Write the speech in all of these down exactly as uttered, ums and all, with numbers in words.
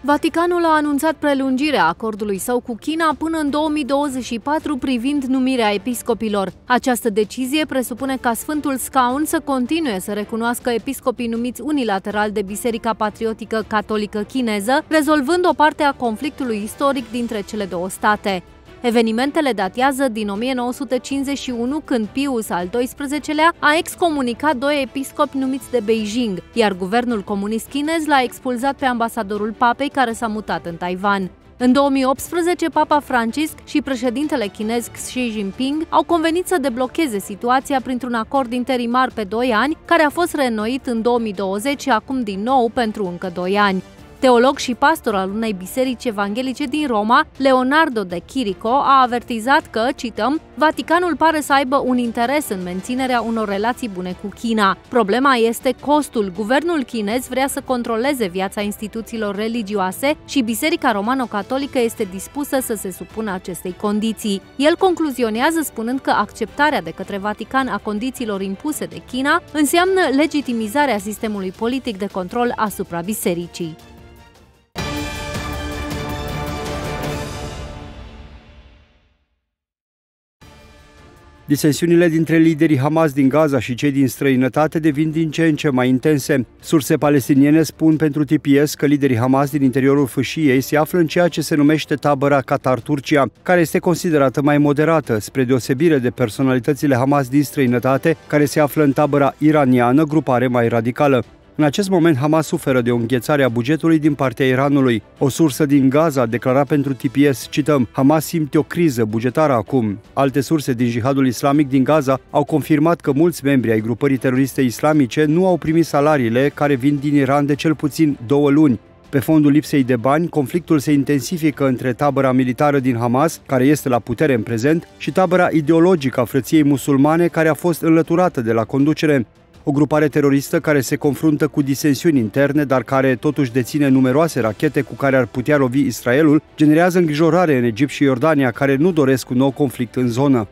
Vaticanul a anunțat prelungirea acordului său cu China până în două mii douăzeci și patru privind numirea episcopilor. Această decizie presupune ca Sfântul Scaun să continue să recunoască episcopii numiți unilateral de Biserica Patriotică Catolică Chineză, rezolvând o parte a conflictului istoric dintre cele două state. Evenimentele datează din o mie nouă sute cincizeci și unu, când Pius al doisprezecelea a excomunicat doi episcopi numiți de Beijing, iar guvernul comunist chinez l-a expulzat pe ambasadorul papei care s-a mutat în Taiwan. În două mii optsprezece, Papa Francisc și președintele chinez Xi Jinping au convenit să deblocheze situația printr-un acord interimar pe doi ani, care a fost reînnoit în două mii douăzeci și acum din nou pentru încă doi ani. Teolog și pastor al unei biserici evanghelice din Roma, Leonardo de Chirico a avertizat că, cităm, Vaticanul pare să aibă un interes în menținerea unor relații bune cu China. Problema este costul. Guvernul chinez vrea să controleze viața instituțiilor religioase și Biserica Romano-Catolică este dispusă să se supună acestei condiții. El concluzionează spunând că acceptarea de către Vatican a condițiilor impuse de China înseamnă legitimizarea sistemului politic de control asupra bisericii. Disensiunile dintre liderii Hamas din Gaza și cei din străinătate devin din ce în ce mai intense. Surse palestiniene spun pentru T P S că liderii Hamas din interiorul fâșiei se află în ceea ce se numește tabăra Qatar-Turcia, care este considerată mai moderată, spre deosebire de personalitățile Hamas din străinătate, care se află în tabăra iraniană, grupare mai radicală. În acest moment, Hamas suferă de o înghețare a bugetului din partea Iranului. O sursă din Gaza a declarat pentru T P S, cităm, Hamas simte o criză bugetară acum. Alte surse din Jihadul Islamic din Gaza au confirmat că mulți membri ai grupării teroriste islamice nu au primit salariile care vin din Iran de cel puțin două luni. Pe fondul lipsei de bani, conflictul se intensifică între tabăra militară din Hamas, care este la putere în prezent, și tabăra ideologică a frăției musulmane, care a fost înlăturată de la conducere. O grupare teroristă care se confruntă cu disensiuni interne, dar care totuși deține numeroase rachete cu care ar putea lovi Israelul, generează îngrijorare în Egipt și Iordania, care nu doresc un nou conflict în zonă.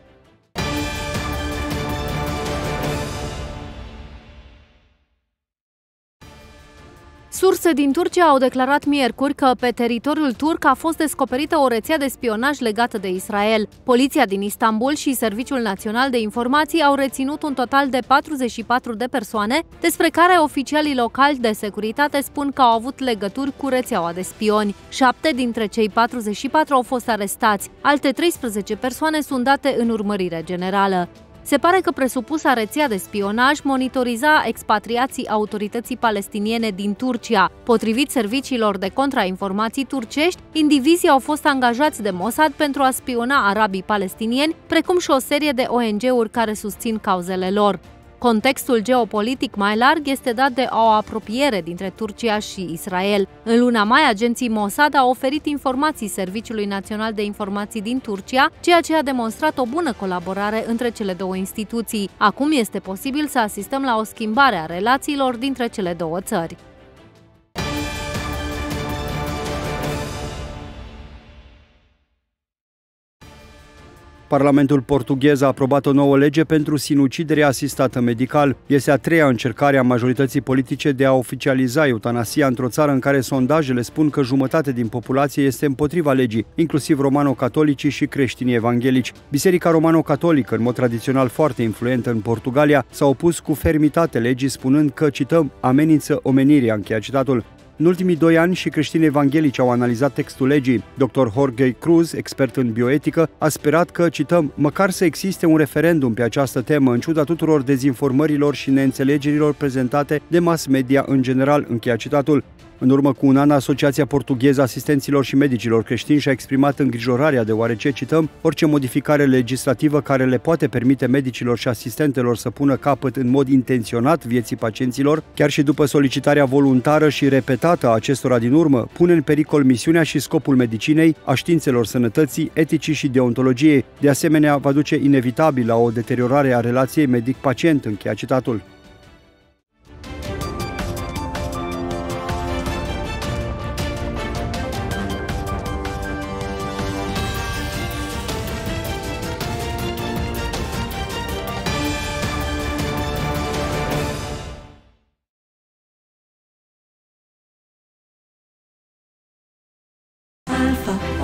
Surse din Turcia au declarat miercuri că pe teritoriul turc a fost descoperită o rețea de spionaj legată de Israel. Poliția din Istanbul și Serviciul Național de Informații au reținut un total de patruzeci și patru de persoane, despre care oficialii locali de securitate spun că au avut legături cu rețeaua de spioni. Șapte dintre cei patruzeci și patru au fost arestați. Alte treisprezece persoane sunt date în urmărire generală. Se pare că presupusa rețea de spionaj monitoriza expatriații autorității palestiniene din Turcia. Potrivit serviciilor de contrainformații turcești, indivizii au fost angajați de Mossad pentru a spiona arabii palestinieni, precum și o serie de O N G-uri care susțin cauzele lor. Contextul geopolitic mai larg este dat de o apropiere dintre Turcia și Israel. În luna mai, agenții Mossad au oferit informații Serviciului Național de Informații din Turcia, ceea ce a demonstrat o bună colaborare între cele două instituții. Acum este posibil să asistăm la o schimbare a relațiilor dintre cele două țări. Parlamentul portughez a aprobat o nouă lege pentru sinuciderea asistată medical. Este a treia încercare a majorității politice de a oficializa eutanasia într-o țară în care sondajele spun că jumătate din populație este împotriva legii, inclusiv romano-catolicii și creștinii evanghelici. Biserica romano-catolică, în mod tradițional foarte influentă în Portugalia, s-a opus cu fermitate legii, spunând că, cităm, amenință omenirea, încheia citatul. În ultimii doi ani și creștinii evanghelici au analizat textul legii. doctor Jorge Cruz, expert în bioetică, a sperat că, cităm, măcar să existe un referendum pe această temă, în ciuda tuturor dezinformărilor și neînțelegerilor prezentate de mass media în general, încheia citatul. În urmă cu un an, Asociația Portugheză Asistenților și Medicilor Creștini și-a exprimat îngrijorarea deoarece, cităm, orice modificare legislativă care le poate permite medicilor și asistentelor să pună capăt în mod intenționat vieții pacienților, chiar și după solicitarea voluntară și repetată a acestora din urmă, pune în pericol misiunea și scopul medicinei, a științelor sănătății, eticii și deontologiei. De asemenea, va duce inevitabil la o deteriorare a relației medic-pacient, încheia citatul. asta.